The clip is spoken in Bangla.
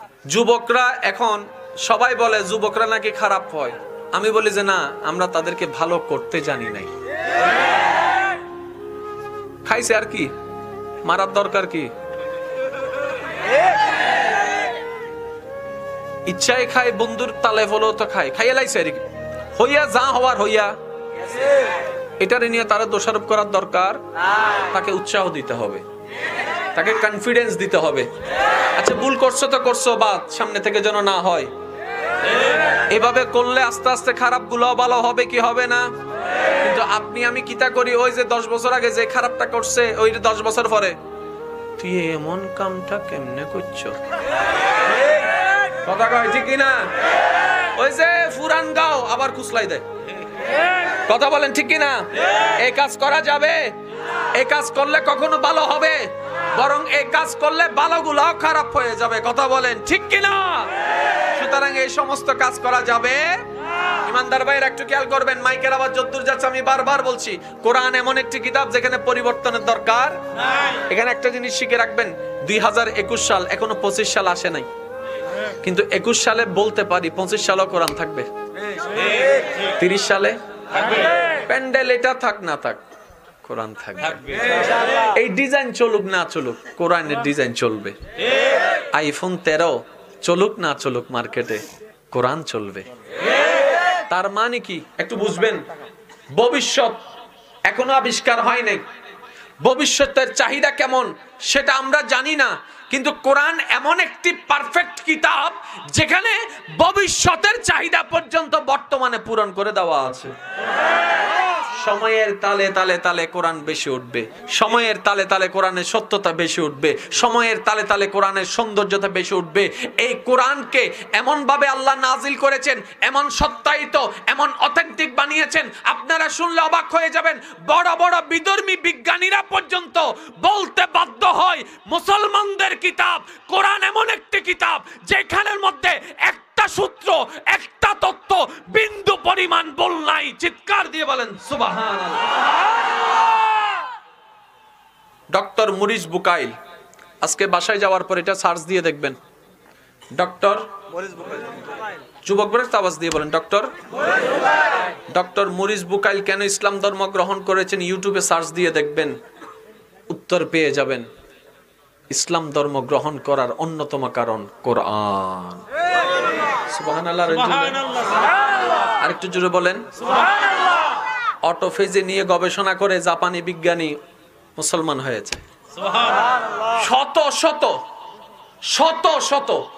যুবকরা এখন সবাই বলে যুবকরা নাকি খারাপ হয়। আমি বলি যে না, আমরা তাদেরকে ভালো করতে জানি নাই। খাইছে আর কি, মারার দরকার কি? ইচ্ছায় খায়, বন্ধুর তালে ফলো তো খায়, খাইয়ে লাইছে আর কি। হইয়া যা হওয়ার হইয়া, এটারে নিয়ে তারা দোষারোপ করার দরকার। তাকে উৎসাহ দিতে হবে, তাকে কনফিডেন্স দিতে হবে। আচ্ছা ভুল করছো তো করছো, বাদ, সামনে থেকে যেন না হয়। এভাবে করলে আস্তে আস্তে খারাপ গুলো ভালো হবে কি হবে না? কিন্তু আপনি আমি কিতা করি, ওই যে 10 বছর আগে যে খারাপটা করছে, ওই 10 বছর পরে তুই এমন কামটা কেমনে করছো, কথা কয় ঠিক না? ওই যে ফুরান গাও আবার কুসলাই দেয়, কথা বলেন ঠিক কিনা? এই কাজ করা যাবে? এই কাজ করলে কখনো ভালো হবে? বরং এই কাজ করলে ভালোগুলো খারাপ হয়ে যাবে, কথা বলেন ঠিক কিনা? সুতরাং এই সমস্ত কাজ করা যাবে। ইমানদার ভাইয়ের একটু খেয়াল করবেন, মাইকের আওয়াজ যদ্দূর যাচ্ছে আমি বারবার বলছি, কোরআন এমন একটি কিতাব যেখানে পরিবর্তনের দরকার নাই। এখানে একটা জিনিস শিখে রাখবেন, 2021 সাল, এখনো 25 সাল আসে নাই, কিন্তু 21 সালে বলতে পারি 25 সালও কোরআন থাকবে, 30 সালে প্যান্ডেল এটা থাক না থাক, কোরআন থাকবে। এই ডিজাইন চলুক না চলুক, কোরআনের ডিজাইন চলবে। আইফোন 13 চলুক না চলুক মার্কেটে, কোরআন চলবে। তার মানে কি একটু বুঝবেন, ভবিষ্যৎ এখনো আবিষ্কার হয় নাই, ভবিষ্যতের চাহিদা কেমন সেটা আমরা জানি না, কিন্তু কোরআন এমন একটি পারফেক্ট কিতাব যেখানে ভবিষ্যতের চাহিদা পর্যন্ত বর্তমানে পূরণ করে দেওয়া আছে। সময়ের তালে তালে তালে কোরআন বেশি উঠবে, সময়ের তালে তালে কোরআনের সত্যতা বেশি উঠবে, সময়ের তালে তালে কোরআনের সৌন্দর্যতা বেশি উঠবে। এই কোরআনকে এমন ভাবে আল্লাহ নাজিল করেছেন, এমন সত্যায়িত, এমন অথেন্টিক বানিয়েছেন, আপনারা শুনলে অবাক হয়ে যাবেন। বড় বড় বিধর্মী বিজ্ঞানীরা পর্যন্ত বলতে বাধ্য হয় মুসলমানদের কিতাব কোরআন এমন একটি কিতাব যেখানের মধ্যে একটা সূত্র, একটা তত্ত্ব, বিন্দু পরিমাণ ভুল নাই। চিৎকার দিয়ে বলেন সুবহানাল্লাহ। ডক্টর মরিস বুকাইল, আজকে বাসায় যাওয়ার পর এটা সার্চ দিয়ে দেখবেন, ডক্টর যুবকদের আওয়াজ দিয়ে বলেন ডক্টর মরিস বুকাইল কেন ইসলাম ধর্ম গ্রহণ করেছেন, ইউটিউবে সার্চ দিয়ে দেখবেন, উত্তর পেয়ে যাবেন। ইসলাম ধর্ম গ্রহণ করার অন্যতম কারণ কোরআন। সুবহানাল্লাহ, আরেকটু জোরে বলেন সুবহানাল্লাহ। অটোফেজি নিয়ে গবেষণা করে জাপানি বিজ্ঞানী মুসলমান হয়েছে, সুবহানাল্লাহ। শত শত